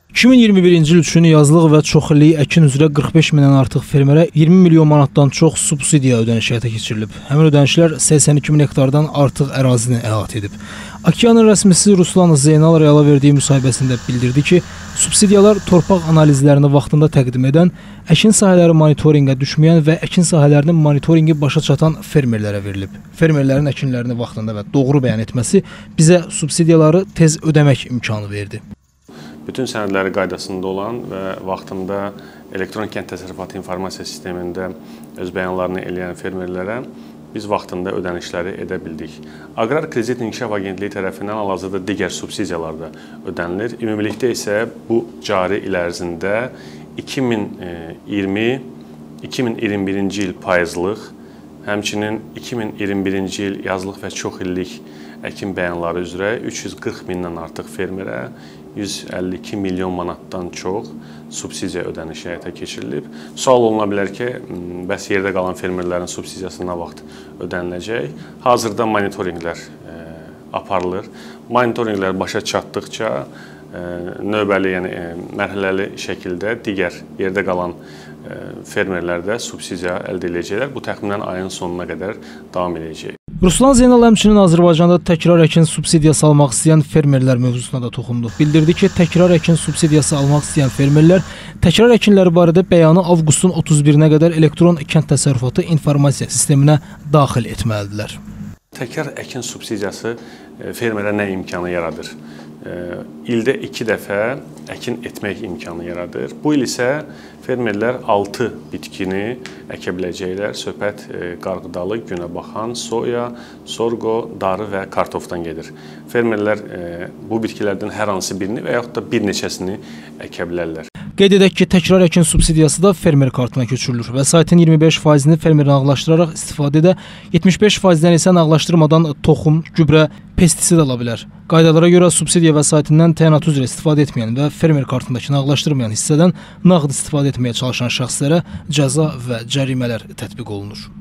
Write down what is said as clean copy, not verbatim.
2021-ci il üçün yazlıq və çoxillik əkin üzrə 45 mindən artıq fermerə 20 milyon manatdan çox subsidiya ödənişi həyata keçirilib. Həmin ödənişlər 82 min hektardan artıq ərazini əhatə edib. Akiyanın rəsmisi Ruslan Zeynal Reala verdiyi müsahibəsində bildirdi ki, subsidiyalar torpaq analizlərini vaxtında təqdim edən, əkin sahələri monitorinqə düşməyən və əkin sahələrinin monitorinqi başa çatan fermerlərə verilib. Fermerlərin əkinlərini vaxtında və doğru bəyan etməsi bizə subsidiyaları tez ödəmək imkanı verdi. Bütün sənədləri qaydasında olan və vaxtında elektron kənd təsərrüfatı informasiya sistemində öz bəyanlarını eləyən fermerlərə biz vaxtında ödənişləri edə bildik. Aqrar Kredit İnkişaf Agentliyi tərəfindən hal-hazırda digər subsidiyalar da ödənilir. Ümumilikdə isə bu cari il ərzində 2020-2021-ci il payızlıq, həmçinin 2021-ci il yazlıq və çox illik əkin bəyanları üzrə 340 mindən artıq fermerə 152 milyon manatdan çox subsidiya ödənişi həyata keçirilib. Sual oluna bilər ki, bəs yerdə qalan fermerlərin subsidiyası nə vaxt ödəniləcək? Hazırda monitorinqlər aparılır. Monitorinqlər başa çatdıqca növbəli, yəni mərhələli şəkildə digər yerdə qalan fermerlər də subsidiya əldə edəcəklər. Bu təxminən ayın sonuna qədər davam edəcək. Ruslan Zeynal həmçinin Azərbaycanda təkrar əkin subsidiyası almaq istəyən fermerlər mövzusuna da toxundu. Bildirdi ki, təkrar əkin subsidiyası almaq istəyən fermerlər təkrar əkinləri barədə bəyanı avqustun 31-nə qədər elektron kənd təsərrüfatı informasiya sisteminə daxil etməlidirlər. Təkrar əkin subsidiyası fermerə nə imkanı yaradır? İldə 2 dəfə əkin etmək imkanı yaradır. Bu il isə fermerlər 6 bitkini əkə biləcəklər. Söhbət qarğıdalı, günəbaxan, soya, sorğo, darı və kartofdan gedir. Fermerlər bu bitkilərdən hər hansı birini və yaxud da bir neçəsini əkə bilərlər. Qeyd edək ki, təkrar əkin subsidiyası da fermer kartına köçürülür. Vəsaitin 25%-ni fermer nağdlaşdıraraq istifadədə, 75%-dən isə nağdlaşdırmadan toxum, gübrə, pestisid ala bilər. Qaydalara görə subsidiya vəsaitindən təyinatı üzrə istifadə etməyən və fermer kartındakı nağdlaşdırmayan hissədən nağd istifadə etməyə çalışan şəxslərə cəza və cərimələr tətbiq olunur.